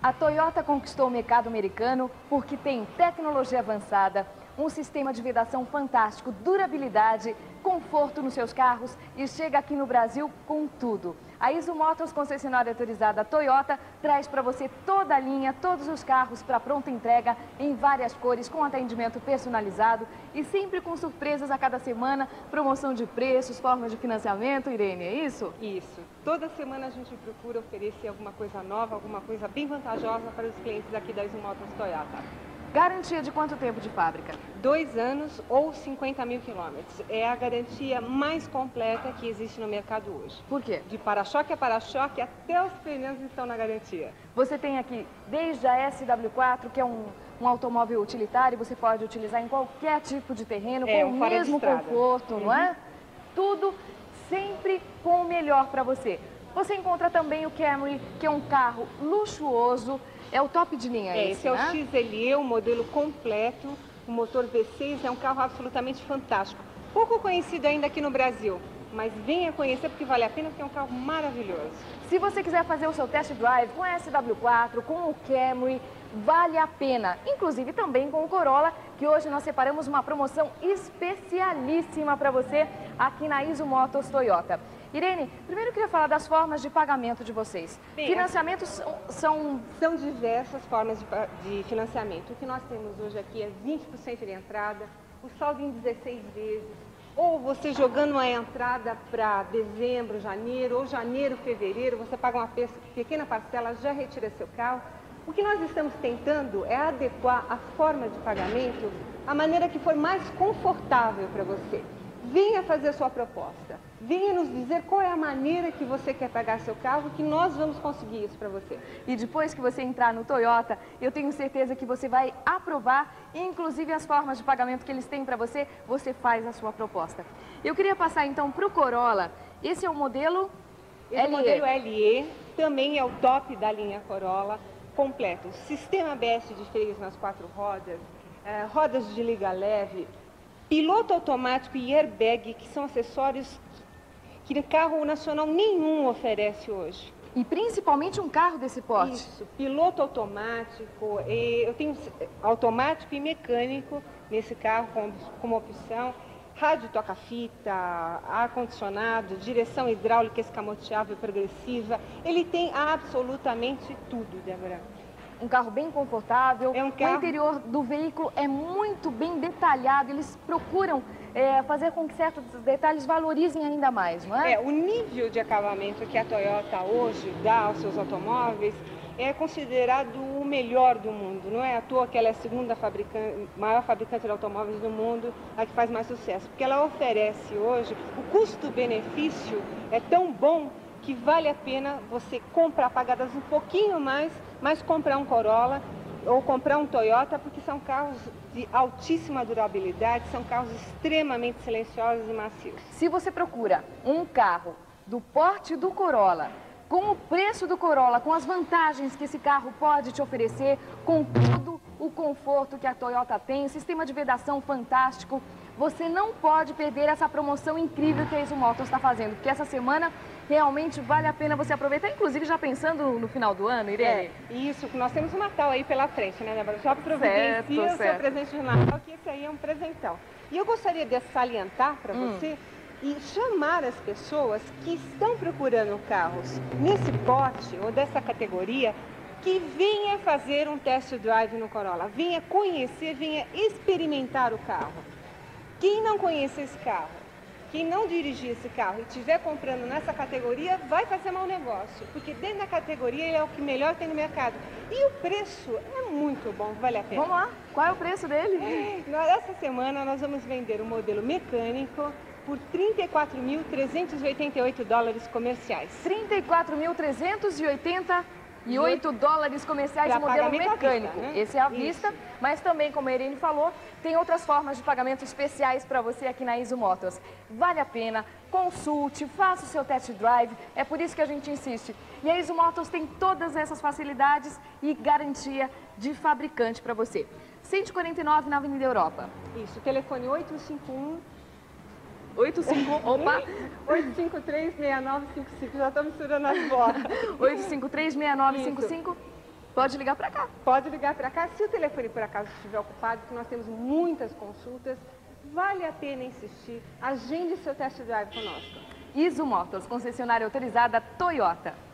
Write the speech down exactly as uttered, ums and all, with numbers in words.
A Toyota conquistou o mercado americano porque tem tecnologia avançada, um sistema de vedação fantástico, durabilidade, conforto nos seus carros e chega aqui no Brasil com tudo. A Iso Motors, concessionária autorizada Toyota, traz para você toda a linha, todos os carros para pronta entrega em várias cores, com atendimento personalizado e sempre com surpresas a cada semana, promoção de preços, formas de financiamento. Irene, é isso? Isso. Toda semana a gente procura oferecer alguma coisa nova, alguma coisa bem vantajosa para os clientes aqui da Iso Motors Toyota. Garantia de quanto tempo de fábrica? Dois anos ou cinquenta mil quilômetros. É a garantia mais completa que existe no mercado hoje. Por quê? De para-choque a para-choque, até os pneus estão na garantia. Você tem aqui desde a S W quatro, que é um, um automóvel utilitário, você pode utilizar em qualquer tipo de terreno, é, com um o mesmo conforto, uhum. não é? Tudo sempre com o melhor para você. Você encontra também o Camry, que é um carro luxuoso. É o top de linha é, esse, esse é né? o X L E, o modelo completo, o motor V seis, é um carro absolutamente fantástico. Pouco conhecido ainda aqui no Brasil, mas venha conhecer porque vale a pena, porque é um carro maravilhoso. Se você quiser fazer o seu test drive com a S W quatro, com o Camry, vale a pena. Inclusive também com o Corolla, que hoje nós separamos uma promoção especialíssima para você aqui na Iso Motors Toyota. Irene, primeiro eu queria falar das formas de pagamento de vocês. Bem, Financiamentos são... São diversas formas de, de financiamento. O que nós temos hoje aqui é vinte por cento de entrada, o saldo em dezesseis vezes, ou você jogando uma entrada para dezembro, janeiro, ou janeiro, fevereiro, você paga uma pequena parcela, já retira seu carro. O que nós estamos tentando é adequar a forma de pagamento à maneira que for mais confortável para você. Venha fazer sua proposta. Venha nos dizer qual é a maneira que você quer pagar seu carro, que nós vamos conseguir isso para você. E depois que você entrar no Toyota, eu tenho certeza que você vai aprovar, inclusive as formas de pagamento que eles têm para você, você faz a sua proposta. Eu queria passar então para o Corolla. Esse é o modelo Esse L E. É o modelo L E, também é o top da linha Corolla, completo. Sistema A B S de freios nas quatro rodas, eh, rodas de liga leve, piloto automático e airbag, que são acessórios que carro nacional nenhum oferece hoje. E principalmente um carro desse porte. Isso, piloto automático, eu tenho automático e mecânico nesse carro como, como opção, rádio toca-fita, ar-condicionado, direção hidráulica escamoteável progressiva, ele tem absolutamente tudo, Débora. Um carro bem confortável, é um carro... o interior do veículo é muito bem detalhado, eles procuram é, fazer com que certos detalhes valorizem ainda mais, não é? É, o nível de acabamento que a Toyota hoje dá aos seus automóveis é considerado o melhor do mundo, não é à toa que ela é a segunda fabricante, maior fabricante de automóveis do mundo, a que faz mais sucesso, porque ela oferece hoje, o custo-benefício é tão bom que vale a pena você comprar pagadas um pouquinho mais, mas comprar um Corolla ou comprar um Toyota, porque são carros de altíssima durabilidade, são carros extremamente silenciosos e macios. Se você procura um carro do porte do Corolla, com o preço do Corolla, com as vantagens que esse carro pode te oferecer, com todo o conforto que a Toyota tem, o sistema de vedação fantástico, você não pode perder essa promoção incrível que a Iso Motors está fazendo, porque essa semana realmente vale a pena você aproveitar, inclusive já pensando no final do ano, Irene. É, isso, nós temos o Natal aí pela frente, né, Débora? Já providencia o seu presente de Natal, que esse aí é um presentão. E eu gostaria de salientar para hum. você e chamar as pessoas que estão procurando carros nesse porte ou dessa categoria, que venha fazer um test drive no Corolla, venha conhecer, venha experimentar o carro. Quem não conhece esse carro, quem não dirigir esse carro e estiver comprando nessa categoria, vai fazer mau negócio, porque dentro da categoria ele é o que melhor tem no mercado. E o preço é muito bom, vale a pena. Vamos lá, qual é o preço dele? Essa semana nós vamos vender o modelo mecânico por trinta e quatro mil trezentos e oitenta e oito dólares comerciais. trinta e quatro mil trezentos e oitenta e oito dólares comerciais de modelo mecânico. Vista, né? Esse é à vista, Isso. mas também, como a Irene falou, tem outras formas de pagamento especiais para você aqui na Iso Motors. Vale a pena, consulte, faça o seu test drive, é por isso que a gente insiste. E a Iso Motors tem todas essas facilidades e garantia de fabricante para você. cento e quarenta e nove na Avenida Europa. Isso, telefone oito cinco um... oito cinco um, opa! oito cinco três, seis nove cinco cinco, já estou misturando as bolas. oito cinco três, seis nove cinco cinco. Pode ligar para cá. Pode ligar para cá. Se o telefone por acaso estiver ocupado, que nós temos muitas consultas, vale a pena insistir. Agende seu test drive conosco. Iso Motors, concessionária autorizada Toyota.